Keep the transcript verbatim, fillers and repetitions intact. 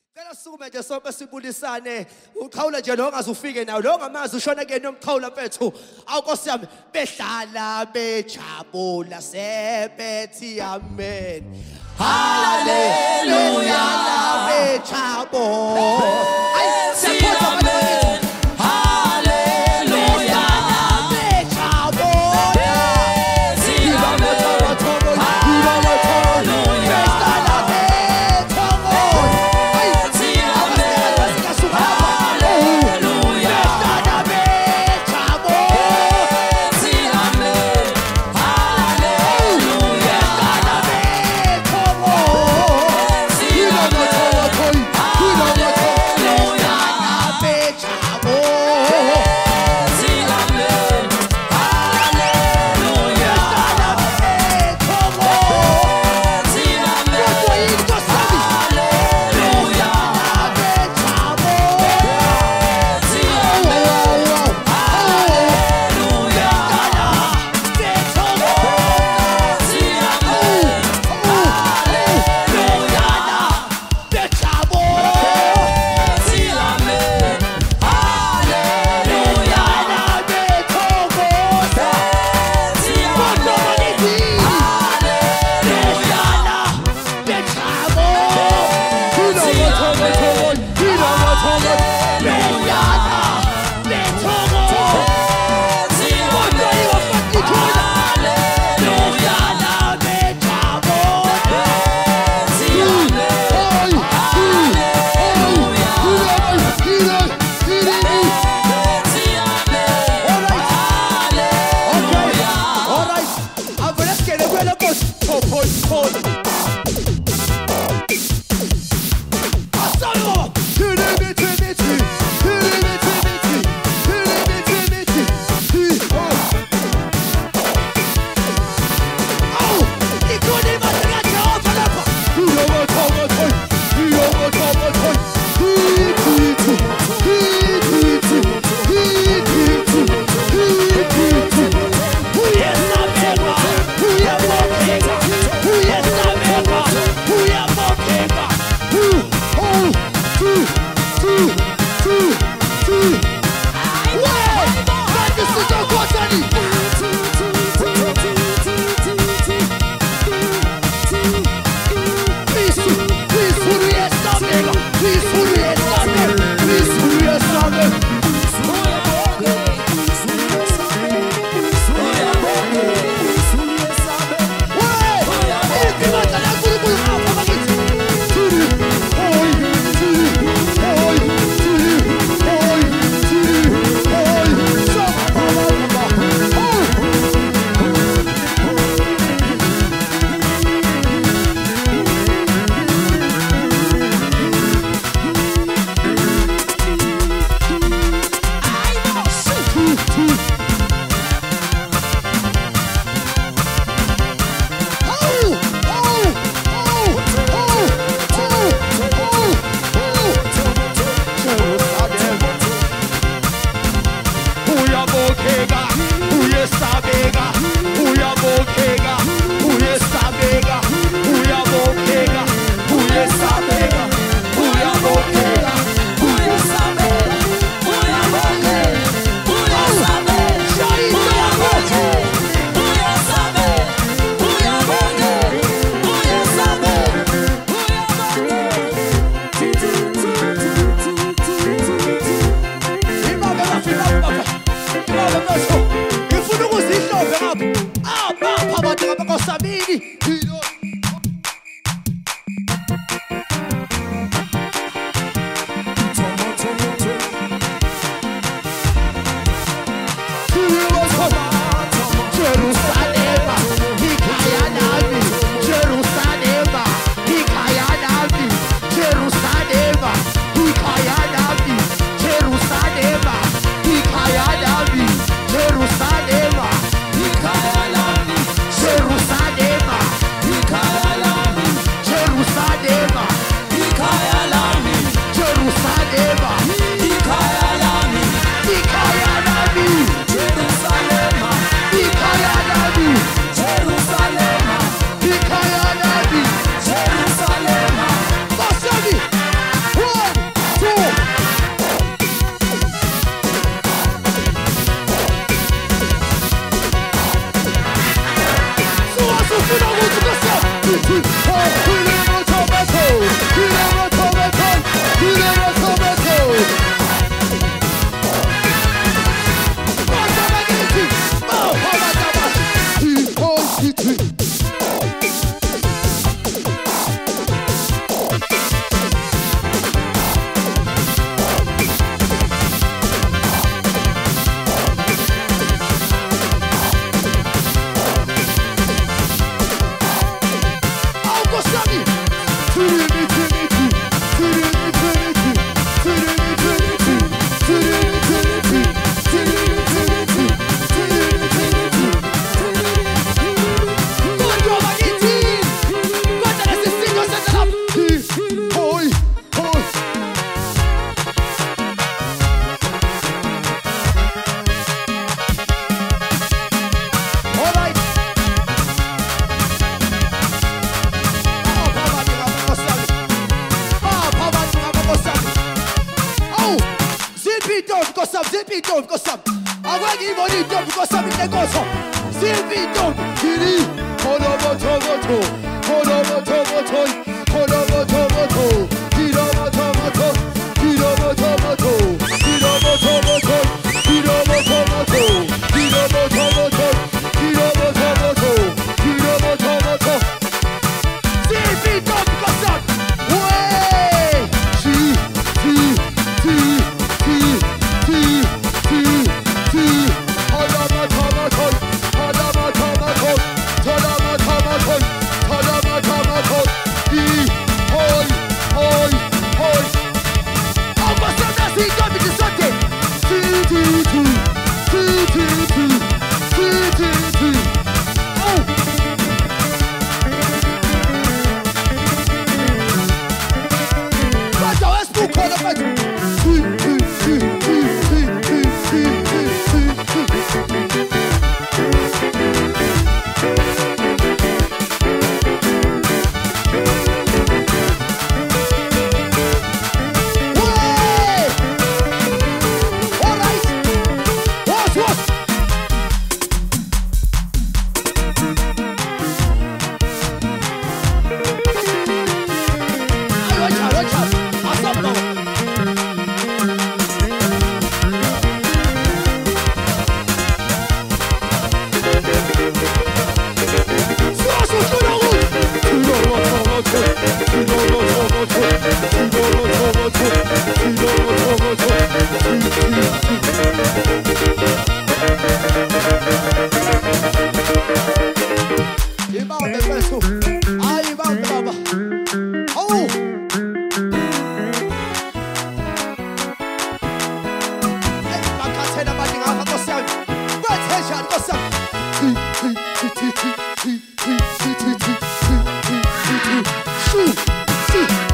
Kala sukume nje sonke sibulisane uqhawula nje lo ongaze ufike nawo lo ngamazi ushona ke nomqhawula mfethu awukosi yami behlala bejabula sebethi amen haleluya bejabula ayi siyabona haleluya bejabula siyabona kosam, ziphi intombi kosam. Akwangiyibona intombi kosam inenkoso. Ziphi intombi. Kiri. Kholo botho botho. Kholo botho botho. Kholo botho botho. Kiro botho botho. Kiro botho botho. Kiro botho botho. Kiro botho botho. Kiro botho botho. Kiro botho botho. Kiro botho botho. Ziphi intombi kosam. Way. She, she, she, she, she, she, she. Holama tomato. Holama tomato. Holama tomato. Holama tomato. He, hoy, hoy, hoy. Almost on that seat, don't be disappointed. See, see, see, see, see, see, see, see. Oh. Right now, let's move on. See, see, see, see, see, see, see, see, see. Way! All right. What's what? Ay, watch out, watch out. What's up now? Suasu, Khula, wood. Khula, water, water. Khula, water, water. Khula, water, water. Khula, water, water. Ibambe mfethu. Hayi ibambe baba. Awu. Hey, bakhathela abantu ngapha Nkosi yami. Kwethe njani Nkosi yami? Thi, thi, thi, thi, thi, thi, thi, thi, thi, thi, thi, thi, thi. Shoo, shoo.